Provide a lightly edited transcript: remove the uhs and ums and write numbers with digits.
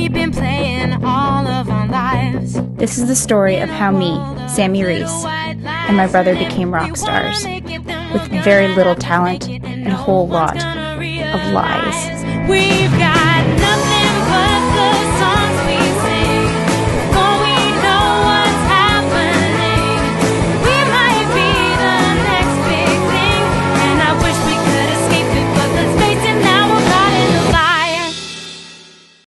we've been playing all of our lives. This is the story of how me, Sammy Reese, and my brother became rock stars, with very little talent and a whole lot of lies. We've got nothing.